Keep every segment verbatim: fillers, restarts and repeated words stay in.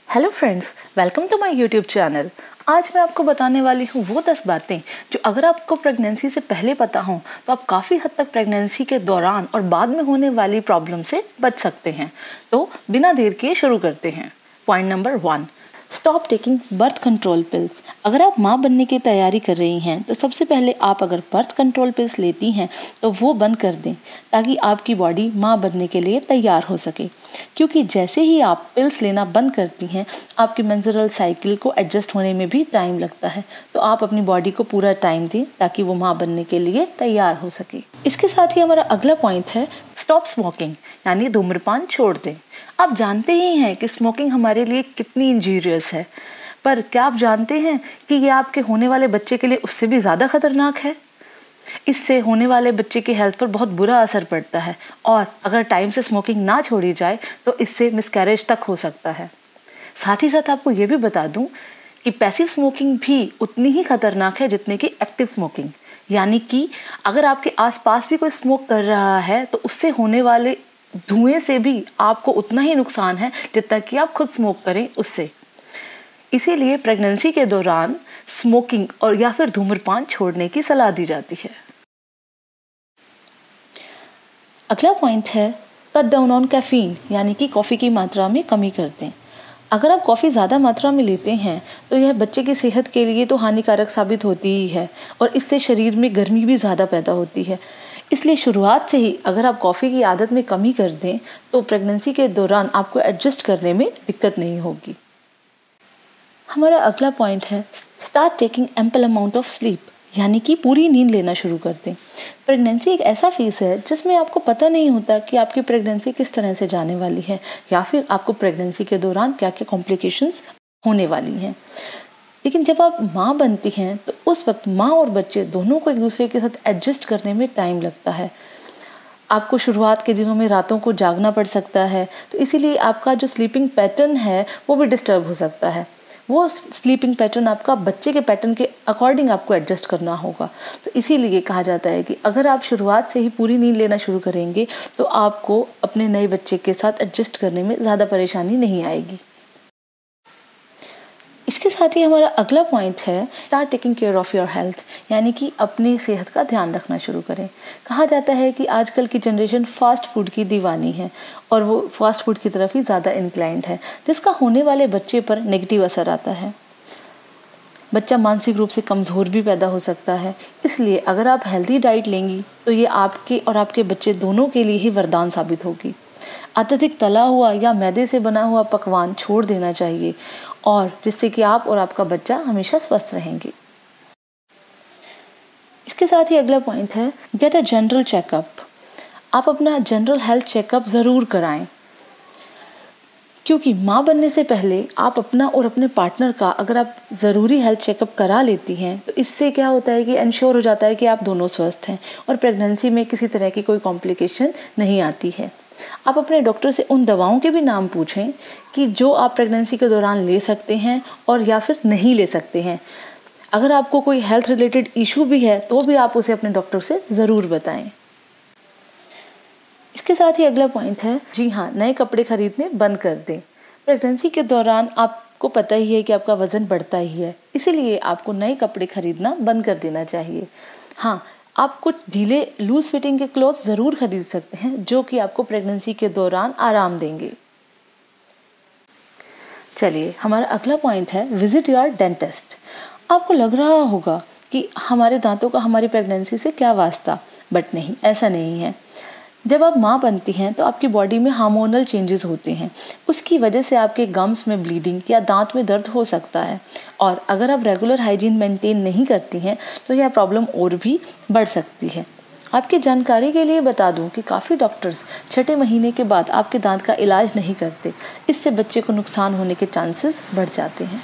Hello friends, welcome to my YouTube channel. आज मैं आपको बताने वाली हूँ वो दस बातें जो अगर आपको प्रेगनेंसी से पहले पता हो तो आप काफ़ी हद तक प्रेगनेंसी के दौरान और बाद में होने वाली प्रॉब्लम से बच सकते हैं। तो बिना देर किए शुरू करते हैं। Point number one, stop taking birth control pills. अगर आप माँ बनने की तैयारी कर रही हैं तो सबसे पहले आप अगर बर्थ कंट्रोल पिल्स लेती हैं तो वो बंद कर दें ताकि आपकी बॉडी माँ बनने के लिए तैयार हो सके। क्योंकि जैसे ही आप पिल्स लेना बंद करती हैं आपकी मेंस्ट्रुअल साइकिल को एडजस्ट होने में भी टाइम लगता है, तो आप अपनी बॉडी को पूरा टाइम दें ताकि वो माँ बनने के लिए तैयार हो सके। इसके साथ ही हमारा अगला पॉइंट है स्टॉप स्मोकिंग, यानी धूम्रपान छोड़ दें। आप जानते ही हैं कि स्मोकिंग हमारे लिए कितनी इंजीरियस है, पर क्या आप जानते हैं कि ये आपके होने वाले बच्चे के लिए उससे भी ज्यादा खतरनाक है। इससे होने वाले बच्चे की हेल्थ पर बहुत बुरा असर पड़ता है और अगर टाइम से स्मोकिंग ना छोड़ी जाए तो इससे मिसकैरेज तक हो सकता है। साथ ही साथ आपको ये भी बता दूं कि पैसिव स्मोकिंग भी उतनी ही खतरनाक है जितने की एक्टिव स्मोकिंग, यानी कि अगर आपके आसपास भी कोई स्मोक कर रहा है तो उससे होने वाले धुएं से भी आपको उतना ही नुकसान है जितना कि आप खुद स्मोक करें उससे। इसीलिए प्रेगनेंसी के दौरान स्मोकिंग और या फिर धूम्रपान छोड़ने की सलाह दी जाती है। अगला पॉइंट है कट डाउन ऑन कैफीन, यानी कि कॉफी की मात्रा में कमी कर दें। अगर आप कॉफी ज्यादा मात्रा में लेते हैं तो यह बच्चे की सेहत के लिए तो हानिकारक साबित होती ही है और इससे शरीर में गर्मी भी ज्यादा पैदा होती है। इसलिए शुरुआत से ही अगर आप कॉफी की आदत में कमी कर दें तो प्रेगनेंसी के दौरान आपको एडजस्ट करने में दिक्कत नहीं होगी। हमारा अगला पॉइंट है start taking ample amount of sleep, यानी कि पूरी नींद लेना शुरू कर दें। प्रेगनेंसी एक ऐसा फेज है जिसमें आपको पता नहीं होता कि आपकी प्रेगनेंसी किस तरह से जाने वाली है या फिर आपको प्रेगनेंसी के दौरान क्या क्या कॉम्प्लिकेशंस होने वाली हैं। लेकिन जब आप माँ बनती हैं तो उस वक्त माँ और बच्चे दोनों को एक दूसरे के साथ एडजस्ट करने में टाइम लगता है। आपको शुरुआत के दिनों में रातों को जागना पड़ सकता है, तो इसीलिए आपका जो स्लीपिंग पैटर्न है वो भी डिस्टर्ब हो सकता है। वो स्लीपिंग पैटर्न आपका बच्चे के पैटर्न के अकॉर्डिंग आपको एडजस्ट करना होगा। तो इसीलिए कहा जाता है कि अगर आप शुरुआत से ही पूरी नींद लेना शुरू करेंगे तो आपको अपने नए बच्चे के साथ एडजस्ट करने में ज्यादा परेशानी नहीं आएगी। इसके साथ ही हमारा अगला पॉइंट है start taking care of your health, यानी कि अपनी सेहत का ध्यान रखना शुरू करें। कहा जाता है कि आजकल की जनरेशन फास्ट फूड की दीवानी है और वो फास्ट फूड की तरफ ही ज्यादा इंक्लाइंड है, जिसका होने वाले बच्चे पर नेगेटिव असर आता है। बच्चा मानसिक रूप से कमजोर भी पैदा हो सकता है। इसलिए अगर आप हेल्दी डाइट लेंगी तो ये आपके और आपके बच्चे दोनों के लिए ही वरदान साबित होगी। अत्यधिक तला हुआ या मैदे से बना हुआ पकवान छोड़ देना चाहिए और जिससे कि आप और आपका बच्चा हमेशा स्वस्थ रहेंगे। इसके साथ ही अगला पॉइंट है गेट अ जनरल चेकअप। आप अपना जनरल हेल्थ चेकअप जरूर कराएं, क्योंकि माँ बनने से पहले आप अपना और अपने पार्टनर का अगर आप जरूरी हेल्थ चेकअप करा लेती हैं तो इससे क्या होता है कि इंश्योर हो जाता है कि आप दोनों स्वस्थ हैं और प्रेगनेंसी में किसी तरह की कोई कॉम्प्लिकेशन नहीं आती है। आप अपने डॉक्टर से उन दवाओं के भी नाम पूछें कि जो आप प्रेगनेंसी के दौरान ले सकते हैं और या फिर नहीं ले सकते हैं। अगर आपको कोई हेल्थ रिलेटेड इशू भी है तो भी आप उसे अपने डॉक्टर से जरूर बताएं। इसके साथ ही अगला पॉइंट है जी हाँ, नए कपड़े खरीदने बंद कर दें। प्रेगनेंसी के दौरान आपको पता ही है कि आपका वजन बढ़ता ही है, इसीलिए आपको नए कपड़े खरीदना बंद कर देना चाहिए। हाँ, आप कुछ ढीले लूज फिटिंग के क्लॉथ जरूर खरीद सकते हैं जो कि आपको प्रेगनेंसी के दौरान आराम देंगे। चलिए, हमारा अगला पॉइंट है विजिट योर डेंटिस्ट। आपको लग रहा होगा कि हमारे दांतों का हमारी प्रेगनेंसी से क्या वास्ता, बट नहीं, ऐसा नहीं है। जब आप माँ बनती हैं तो आपकी बॉडी में हार्मोनल चेंजेस होते हैं, उसकी वजह से आपके गम्स में ब्लीडिंग या दांत में दर्द हो सकता है और अगर आप रेगुलर हाइजीन मेंटेन नहीं करती हैं तो यह प्रॉब्लम और भी बढ़ सकती है। आपकी जानकारी के लिए बता दूं कि काफी डॉक्टर्स छठे महीने के बाद आपके दांत का इलाज नहीं करते, इससे बच्चे को नुकसान होने के चांसेस बढ़ जाते हैं।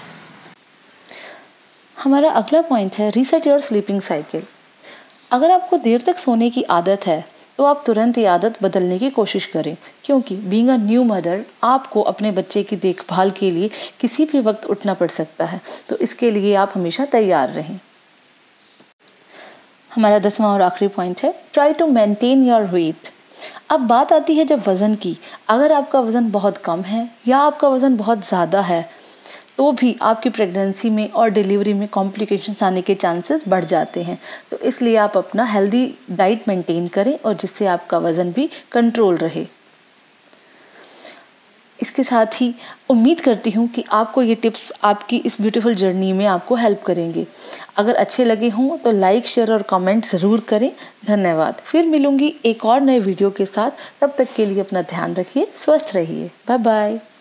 हमारा अगला पॉइंट है रीसेट योर स्लीपिंग साइकिल। अगर आपको देर तक सोने की आदत है तो आप तुरंत ये आदत बदलने की कोशिश करें, क्योंकि बीइंग अ न्यू मदर आपको अपने बच्चे की देखभाल के लिए किसी भी वक्त उठना पड़ सकता है, तो इसके लिए आप हमेशा तैयार रहें। हमारा दसवां और आखिरी पॉइंट है try to maintain your weight. अब बात आती है जब वज़न की। अगर आपका वज़न बहुत कम है या आपका वज़न बहुत ज़्यादा है, तो भी आपकी प्रेगनेंसी में और डिलीवरी में कॉम्प्लिकेशंस आने के चांसेस बढ़ जाते हैं। तो इसलिए आप अपना हेल्दी डाइट मेंटेन करें और जिससे आपका वज़न भी कंट्रोल रहे। इसके साथ ही उम्मीद करती हूँ कि आपको ये टिप्स आपकी इस ब्यूटीफुल जर्नी में आपको हेल्प करेंगे। अगर अच्छे लगे हों तो लाइक, शेयर और कमेंट ज़रूर करें। धन्यवाद। फिर मिलूंगी एक और नए वीडियो के साथ। तब तक के लिए अपना ध्यान रखिए, स्वस्थ रहिए। Bye bye.